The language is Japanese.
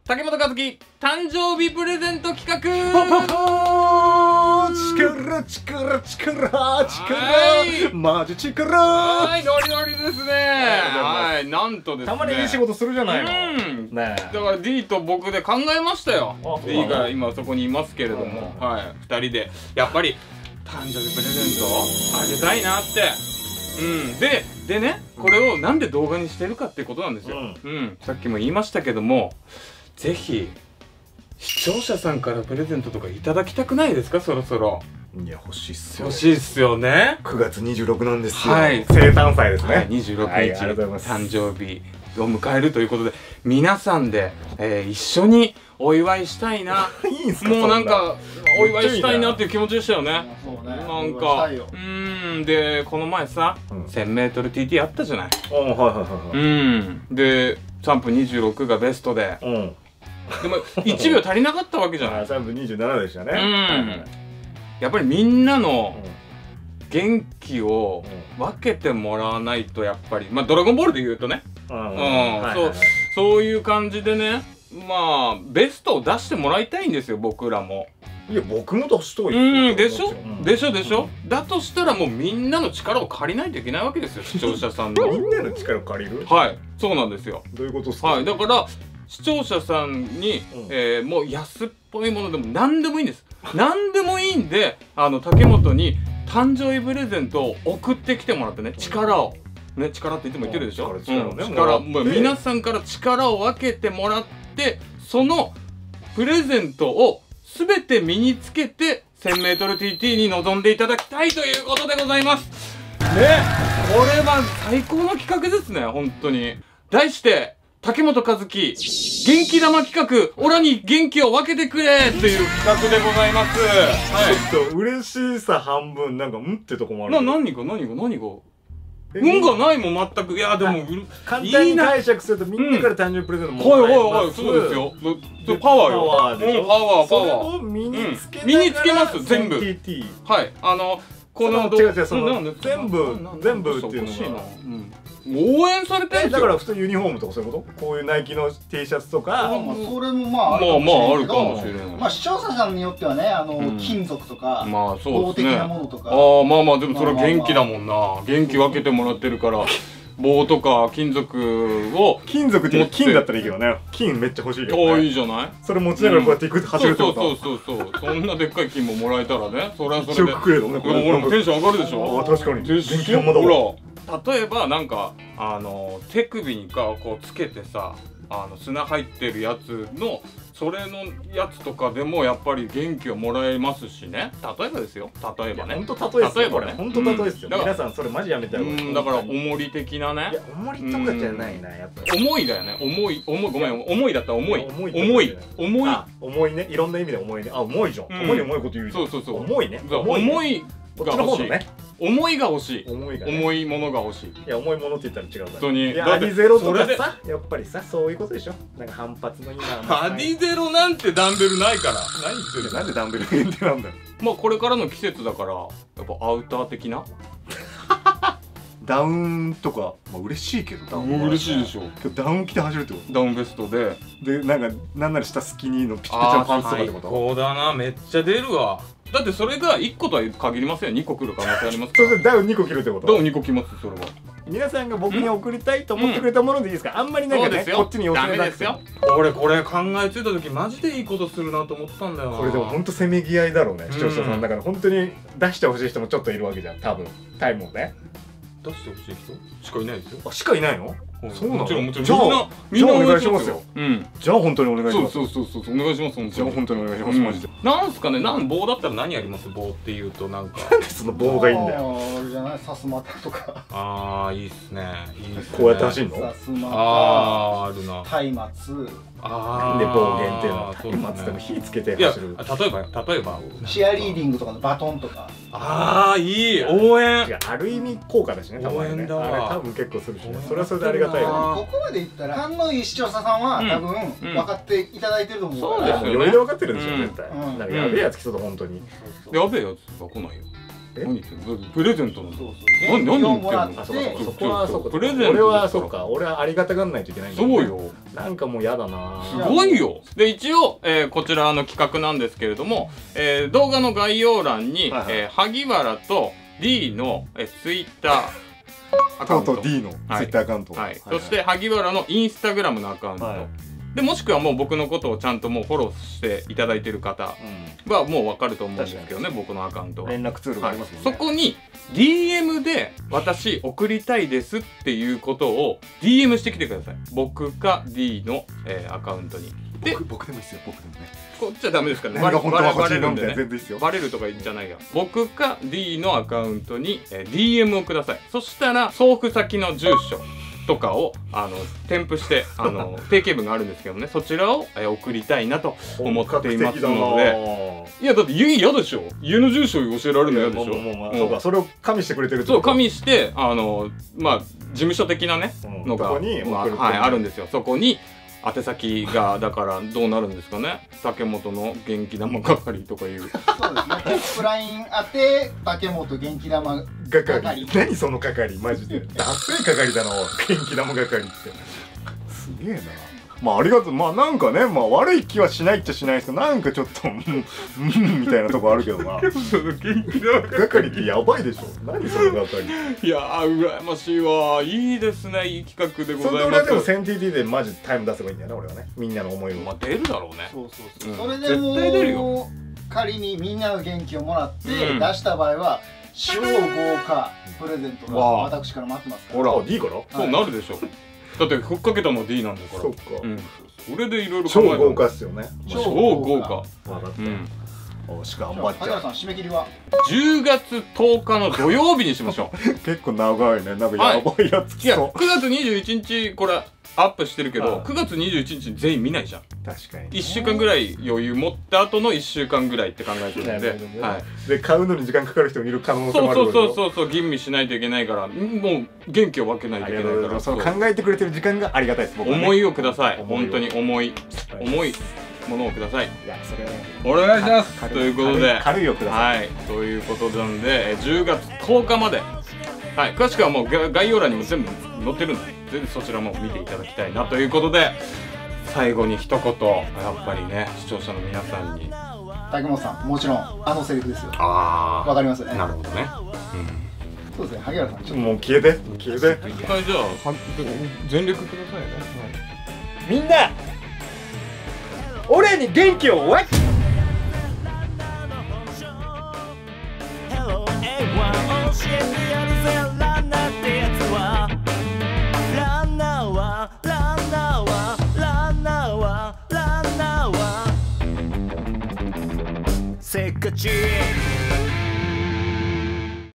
竹本和樹誕生日プレゼント企画。 力マジ力。 はい、ノリノリですね。はい、なんとですね、 たまにいい仕事するじゃないの。ねだから D と僕で考えましたよ。D が今そこにいますけれども、はい、2人でやっぱり誕生日プレゼントあげたいなって。でね、これをなんで動画にしてるかっていうことなんですよ。さっきも言いましたけども、ぜひ視聴者さんからプレゼントとかいただきたくないですか、そろそろ。 いや、欲しいっすよ。 欲しいっすよね。 9月26なんですよ。 はい、 生誕祭ですね。 26日誕生日を迎えるということで、皆さんで一緒にお祝いしたいな。 いいんすか。 もうなんかお祝いしたいなっていう気持ちでしたよね。なんかでこの前さ 1000m TT あったじゃない。で3分26がベストで、でも1秒足りなかったわけじゃない。 3分27でしたね。 やっぱりみんなの元気を分けてもらわないと、やっぱりまあドラゴンボールで言うとね、そういう感じでね、まあベストを出してもらいたいんですよ、僕らも。 いや、僕も出したいでしょだとしたらもうみんなの力を借りないといけないわけですよ、視聴者さんの。 みんなの力を借りる。 はい、そうなんですよ。 どういうことですか。 はい、だから視聴者さんにもう安っぽいものでも何でもいいんです。何でもいいんで、竹本に誕生日プレゼントを送ってきてもらってね、力をね、力っていつも言ってるでしょ。力、もう皆さんから力を分けてもらって、そのプレゼントを全て身につけて 1000m TT に臨んでいただきたいということでございますね。これは最高の企画ですね、本当に。題して竹本和樹元気玉企画、オラに元気を分けてくれっていう企画でございます。はい、 ちょっと嬉しさ半分、なんかってとこもある。 何が運がないもん、全く。いや、でも簡単に解釈すると、みんなから誕生日プレゼントもらえます。 そうですよ。パワーよ。パワー。 それを身につけます、全部。はい、この違う全部っていうのが応援されてるんですよ。 だから普通ユニフォームとかそういうこと？こういうナイキの T シャツとか。 それもまああるかもしれないけど、まあ視聴者さんによってはね、金属とか棒的なものとか。 まあでもそれは元気だもんな。元気分けてもらってるから。棒とか金属を、 金属って金だったらいいけどね。金めっちゃ欲しいけどね。 いいじゃない。 それ持ちながらこうやっていくって走るってこと。 そうそんなでっかい金ももらえたらね、それはそれで 1億くれるね。 俺もテンション上がるでしょ。 確かに。 元気玉だわ。例えばなんか手首にこうつけてさ、砂入ってるやつのそれのやつとかでもやっぱり元気をもらえますしね。例えばですよ、例えばね。 本当例えですよ。これ本当例えですよ。皆さんそれマジやめたら。 だから重り的なね。 いや、重りとかじゃないな、やっぱ。 重いだよね。重い、ごめん、重いだったら重い。 重いね。いろんな意味で重いね。あ、重いじゃん。重いこと言うじゃん。 そう。 重いね。 重いが欲しい。重いが欲しい。重いものが欲しい。 いや、重いものって言ったら違う。 本当に。 アディゼロとかさ、やっぱりさ、そういうことでしょ。なんか反発の今。 アディゼロなんてダンベルないから。何言ってる。 なんでダンベル限定なんだよ。 まあこれからの季節だから、やっぱアウター的な。 ダウンとか、まあ嬉しいけど、ダウン。 嬉しいでしょ。 ダウン着て走るってこと。 ダウンベストで。 で、なんなら下スキニーのピチピチのパンツとかってこと。 そうだな、めっちゃ出るわ。だってそれが1個とは限りませんよ。2個来る可能性ありますから。 それでダウン2個着るってこと。 ダウン2個着ます、それは。 皆さんが僕に送りたいと思ってくれたものでいいですか。あんまりなんかね、こっちに寄せないですよ。 俺これ考えついた時マジでいいことするなと思ったんだよな。 これでも本当せめぎ合いだろうね、視聴者さんだから。本当に出してほしい人もちょっといるわけじゃん、多分。タイムをね。 出してほしい人しかいないですよ。 あ、しかいないの？そうなの？ もちろん。 じゃあお願いしますよ。じゃあ本当にお願いします。 そうお願いします。 じゃあ本当にお願いします、マジで。 なんすかね、棒だったら何やります？棒っていうとなんか。 なんでその棒がいいんだよ。 あれじゃない、さすまたとか。 ああ、いいっすね。 こうやって走るの？ さすまた。 あるな。 松明。 なんで棒限定の松明でも火つけて走る。 例えばチアリーディングとかのバトンとか。 ああ、いい応援。 ある意味効果だしね、多分ね。あれ多分結構するしね。それはそれでありがたいよ。 ここまでいったら勘のいい視聴者さんは多分分かっていただいてると思う。 そうですよね。 余裕で分かってるでしょ、絶対。なんかやべえやつ来そうだ、本当に。 やべえやつが来ないよ。 何言ってんの？プレゼントの。 何言ってんの？ そこはそうか。 プレゼント。 俺はそうか。俺はありがたがんないといけないんだ。 そうよ。 なんかもうやだな。 すごいよ。で一応こちらの企画なんですけれども、動画の概要欄に萩原と D のツイッターアカウント、 D のツイッターアカウント、 そして萩原のインスタグラムのアカウント、でもしくはもう僕のことをちゃんともうフォローしていただいてる方はもう分かると思うんですけどね、僕のアカウントは連絡ツールがありますもんね。 そこに DM で私送りたいですっていうことを DM してきてください。僕か D のアカウントに。 で僕でもいいですよ。僕でもね。 こっちはダメですからね。 バレるんでね。 バレるとか言っちゃないよ。僕か D のアカウントに DM をください。そしたら送付先の住所とかを添付して定型文があるんですけどね、そちらを送りたいなと思っていますので。いやだって家嫌でしょ。家の住所教えられるの嫌でしょ。 そうか、それを加味してくれてる。 そう加味してまあ事務所的なねのがあるんですよ。そこに宛先がだからどうなるんですかね。竹本の元気玉係とかいう。そうですね。 トップライン宛て竹本元気玉係。 何その係マジで。ダッセー係だな元気玉係って。すげえな。まあありがとう。まあなんかね、まあ悪い気はしないっちゃしないですけど、なんかちょっとみたいなとこあるけどな。 元気玉係ってやばいでしょ。何その係。 いやー羨ましいわ。いいですね。いい企画でございます。 それ俺はでもセンティティでマジタイム出せばいいんだよな俺はね。みんなの思いを。 まあ出るだろうね。 そうそうそう。それでも絶対出るよ。仮にみんなの元気をもらって出した場合は超豪華プレゼントが私から待ってますから。 ほら D から。 そうなるでしょ。だってふっかけたの D なんだから。 そっか。 それでいろいろ超豪華っすよね。 超豪華。 分かった。おしか頑張っちゃう。 萩原さん締め切りは 10月10日の土曜日にしましょう。 結構長いね。なんかやばいやつ来そう。 9月21日これアップしてるけど、9月21日に全員見ないじゃん。 確かに。 1週間ぐらい余裕持った後の1週間ぐらいって考えてるんで、 で買うのに時間かかる人もいる可能性もある。 そう吟味しないといけないから、もう元気を分けないといけないから。 その考えてくれてる時間がありがたいです。 思いをください。本当に重いものをください。 いやそれはお願いします。ということで、 軽いをください。 はい、ということなんで10月10日まで、はい、詳しくはもう概要欄にも全部載ってるんで、ぜひそちらも見ていただきたいなということで、最後に一言やっぱりね、視聴者の皆さんに。 竹本さん、もちろんセリフですよ。 わかりますね。 なるほどね。 そうですね、萩原さん、ちょっともう消えて一回じゃあ全力くださいね。 みんな俺に元気を。 せっかち